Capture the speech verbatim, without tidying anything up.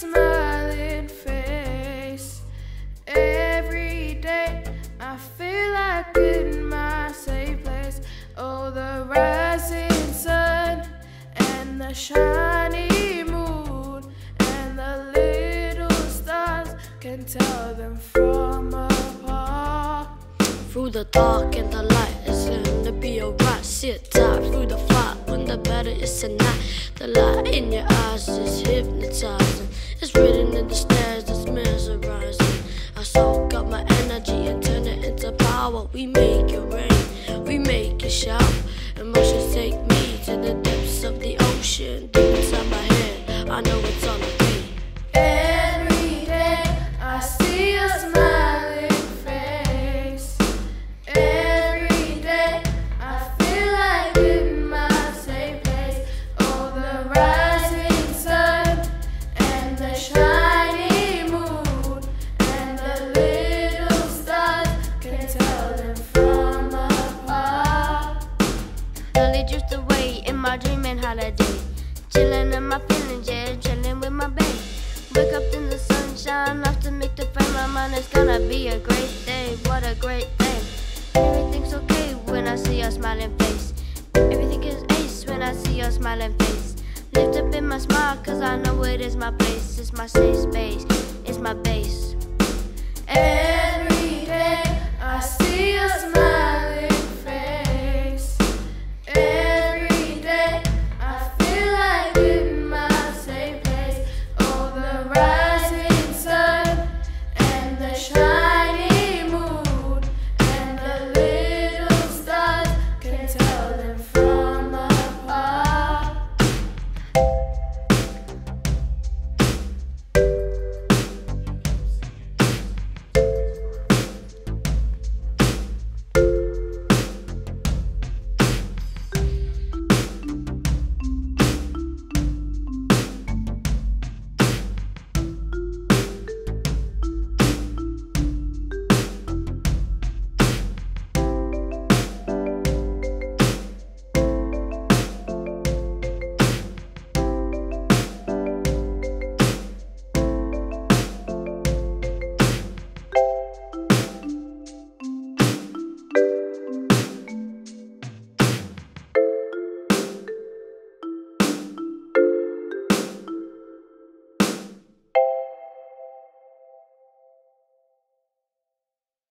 smiling face. Every day I feel like in my safe place. Oh, the rising sun and the shiny moon and the little stars, can tell them from apart. Through the dark and the light, it's gonna be alright. Sit tight through the fight when the battle is at night. The light in your eyes is hypnotizing. It's written in the stars that's mesmerizing. I soak up my energy and turn it into power. We make it rain, we make it shower. Emotions take me to the depths of the ocean. Deep inside my head, I know it's on the way. Every day I see a smiling face. Every day I feel like in my safe place. Oh, the rising sun and the shiny moon and the little stars, can tell them from apart. Slowly drift away in my dreaming holiday. Chillin' in my feelings, yeah, chillin' with my babe. Wake up in the sunshine, off to make the frame my mind. It's gonna be a great day, what a great day. Everything's okay when I see your smiling face. Everything is ace when I see your smiling face. Lift up in my smile, cause I know it is my place. It's my safe space, it's my base. Every